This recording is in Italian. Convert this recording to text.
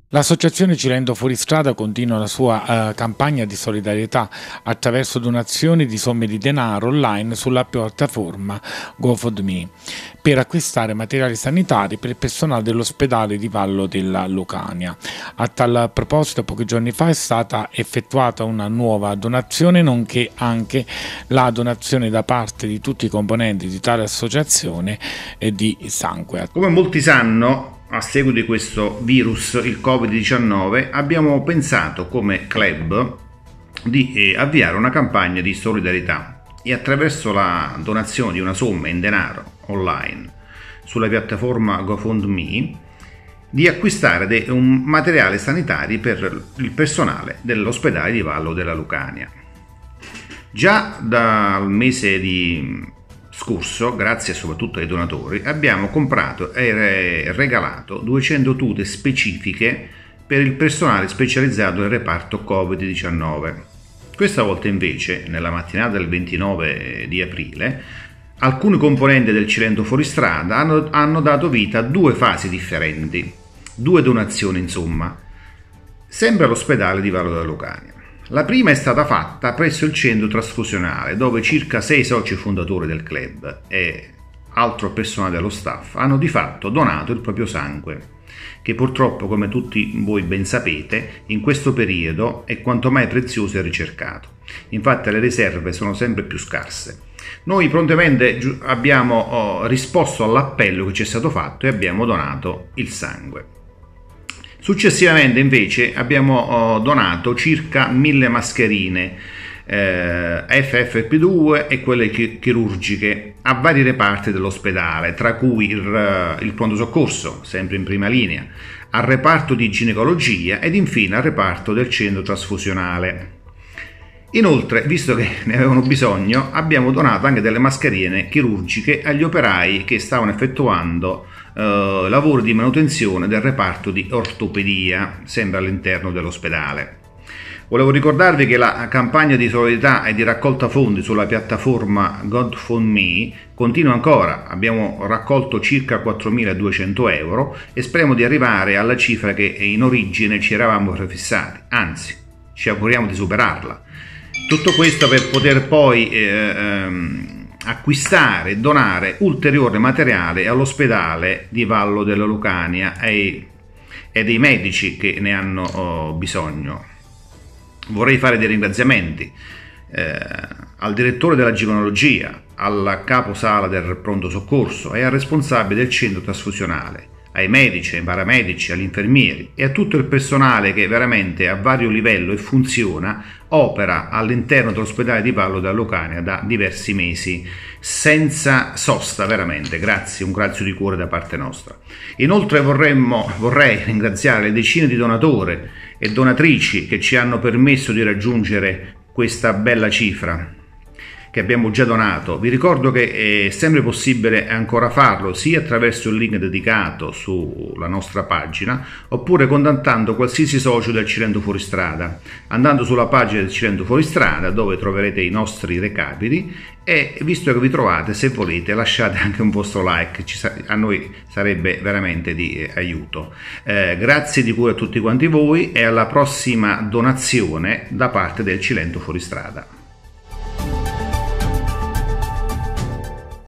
L'associazione Cilento Fuoristrada continua la sua campagna di solidarietà attraverso donazioni di somme di denaro online sulla piattaforma GoFundMe per acquistare materiali sanitari per il personale dell'ospedale di Vallo della Lucania. A tal proposito, pochi giorni fa è stata effettuata una nuova donazione, nonché anche la donazione da parte di tutti i componenti di tale associazione di sangue. Come molti sanno, a seguito di questo virus, il Covid-19, abbiamo pensato come club di avviare una campagna di solidarietà e attraverso la donazione di una somma in denaro online sulla piattaforma GoFundMe di acquistare un materiale sanitari per il personale dell'ospedale di Vallo della Lucania. Già dal mese di scorso, grazie soprattutto ai donatori, abbiamo comprato e regalato 200 tute specifiche per il personale specializzato nel reparto Covid-19. Questa volta invece, nella mattinata del 29 di aprile, alcuni componenti del Cilento Fuoristrada hanno dato vita a due fasi differenti, due donazioni insomma, sempre all'ospedale di Vallo della Lucania. La prima è stata fatta presso il centro trasfusionale, dove circa 6 soci fondatori del club e altro personale dello staff hanno di fatto donato il proprio sangue, che purtroppo, come tutti voi ben sapete, in questo periodo è quanto mai prezioso e ricercato. Infatti le riserve sono sempre più scarse. Noi prontamente abbiamo risposto all'appello che ci è stato fatto e abbiamo donato il sangue. Successivamente invece abbiamo donato circa 1000 mascherine FFP2 e quelle chirurgiche a vari reparti dell'ospedale, tra cui il pronto soccorso, sempre in prima linea, al reparto di ginecologia ed infine al reparto del centro trasfusionale. Inoltre, visto che ne avevano bisogno, abbiamo donato anche delle mascherine chirurgiche agli operai che stavano effettuando lavori di manutenzione del reparto di ortopedia, sempre all'interno dell'ospedale. Volevo ricordarvi che la campagna di solidarietà e di raccolta fondi sulla piattaforma GoFundMe continua ancora. Abbiamo raccolto circa 4.200 euro e speriamo di arrivare alla cifra che in origine ci eravamo prefissati, anzi ci auguriamo di superarla. Tutto questo per poter poi acquistare e donare ulteriore materiale all'ospedale di Vallo della Lucania e dei medici che ne hanno bisogno. Vorrei fare dei ringraziamenti al direttore della ginecologia, al caposala del pronto soccorso e al responsabile del centro trasfusionale, ai medici, ai paramedici, agli infermieri e a tutto il personale che veramente a vario livello e funziona, opera all'interno dell'ospedale di Vallo della Lucania da diversi mesi, senza sosta veramente. Grazie, un grazie di cuore da parte nostra. Inoltre vorrei ringraziare le decine di donatori e donatrici che ci hanno permesso di raggiungere questa bella cifra che abbiamo già donato. Vi ricordo che è sempre possibile ancora farlo sia attraverso il link dedicato sulla nostra pagina oppure contattando qualsiasi socio del Cilento Fuoristrada, andando sulla pagina del Cilento Fuoristrada dove troverete i nostri recapiti e visto che vi trovate, se volete lasciate anche un vostro like, a noi sarebbe veramente di aiuto. Grazie di cuore a tutti quanti voi e alla prossima donazione da parte del Cilento Fuoristrada.